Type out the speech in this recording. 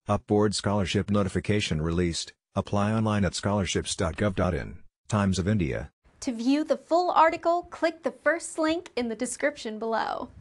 Upboard scholarship notification released. Apply online at scholarshipsgovin. Times of India. To view the full article, click the first link in the description below.